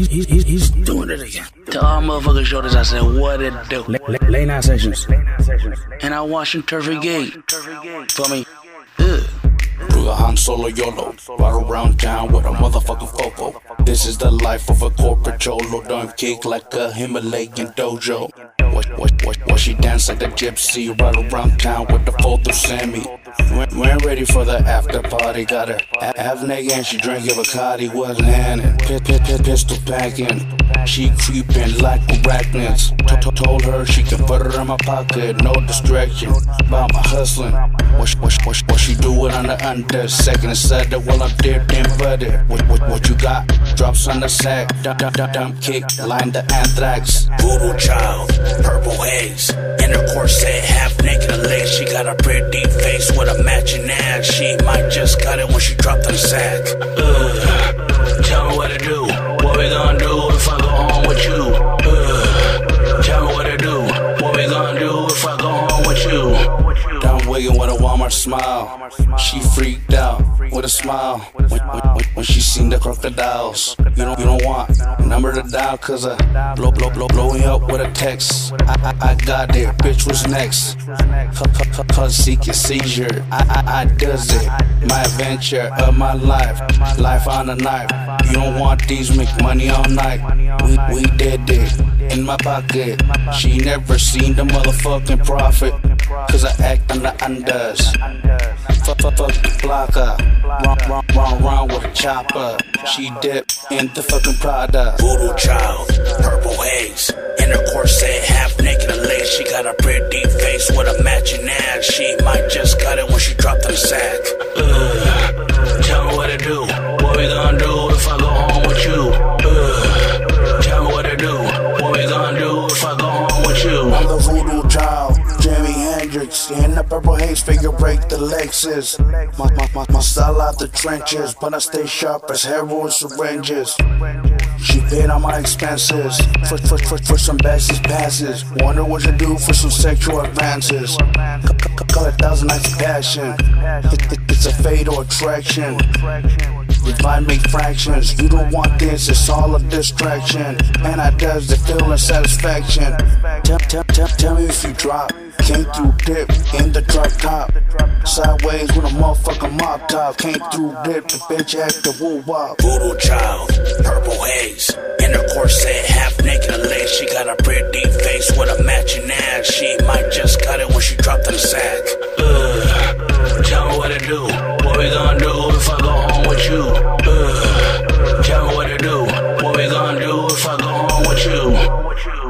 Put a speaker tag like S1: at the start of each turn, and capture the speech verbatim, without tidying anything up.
S1: he's, he's, he's, he's doing it again.
S2: To all motherfucking shorties, I said, what it do?
S1: Late night sessions.
S2: And I Washington Turfy Gate. For me. Ugh.
S3: Ruga Han Solo YOLO, ride around town with a motherfucking fofo. This is the life of a corporate cholo, done kick like a Himalayan dojo. Watch, watch, watch, watch she dance like a gypsy, ride around town with the photo Sammy. We ain't ready for the after party, got her half nigga and she drinking Bacardi, wasn't handing, pit, pit, pit, pistol packing. She creeping like arachnids. Told her she can put her in my pocket, no distraction. About my hustling. What, what, what, what she do it on the under? Second inside the while I'm dipped in butter. What, what, what you got? Drops on the sack. Dump, dump, dump, dump kick. Line the anthrax.
S4: Voodoo child, purple haze. In her corset, half naked and legs. She got a pretty face with a matching ass. She might just cut it when she dropped on the sack.
S2: Ugh. Tell me what to do. What we gonna do if I go home with you? Ugh. Tell me what to do. What we gonna do if I go home with you?
S3: Down wiggin' with a Walmart smile. She freaked out with a smile when, when, when she seen the crocodiles. You don't, you don't want number to dial, cause I blow, blow, blow, blowing up with a text. I, I, I got there, bitch was next. Cause seeking seizure, I, I, I does it. My adventure of my life, life on a knife. You don't want these, make money all night. We, we did it in my pocket. She never seen the motherfucking profit, cause I act on the unders. Fuck, fuck, fuck the blocker. Wrong, wrong, wrong, wrong with a chopper. She dipped in the fucking Prada.
S4: Voodoo child, purple haze. In her corset, half naked and legs. She got a pretty face with a matching ass. She might just cut it when she dropped on the sack.
S2: Ugh. Tell me what to do. What we gonna do if I go home with you? Ugh. Tell me what to do. What we gonna do if I go home with you?
S3: I'm the voodoo child, Jimi Hendrix. In the purple haze, figure break the Lexus. My, my, my, my style out the trenches, but I stay sharp as heroin syringes. She paid all my expenses for, for, for, for some backseat passes. Wonder what you do for some sexual advances. Call it thousand nights of passion. It, it, it's a fatal attraction. Divide make fractions. You don't want this, it's all a distraction. And I does the feeling satisfaction. Tell, tell, tell, tell me if you drop. Came through dip in the drop top. Sideways with a motherfucking mop top. Came through dip, the bitch act the woo wop.
S4: Voodoo child, purple haze. In her corset, half naked and legs. She got a pretty face with a matching ass. She might just cut it when she dropped on the sack.
S2: Ugh. Tell me what to do. What we gonna do if I go home with you? Ugh. Tell me what to do. What we gonna do if I go home with you?